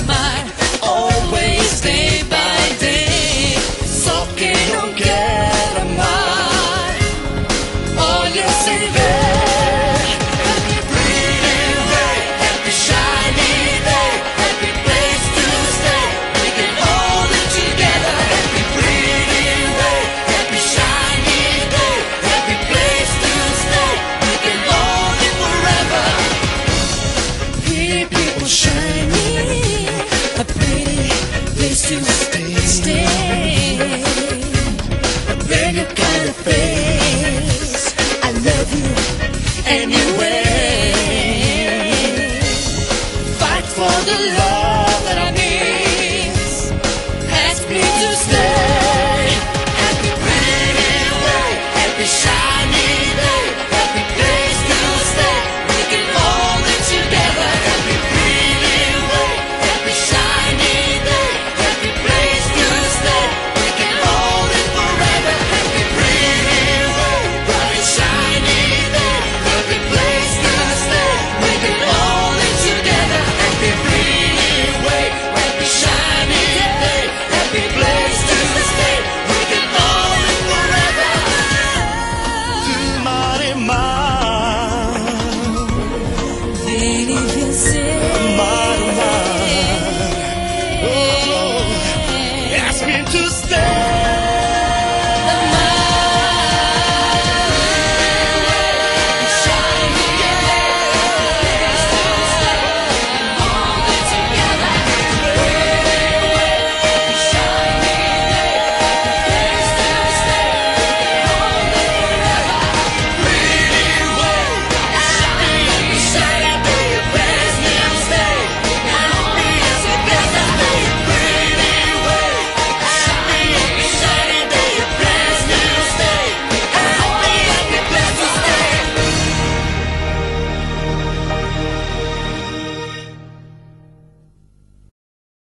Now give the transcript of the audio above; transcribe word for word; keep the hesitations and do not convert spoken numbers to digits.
amar, always day by day. Só quem não quer amar, olha sem ver. Happy breathing day, happy shiny day, happy place to stay. We can all live together. Happy breathing day, happy shiny day, happy place to stay. We can all live forever. Pretty people shining, a pretty place to stay.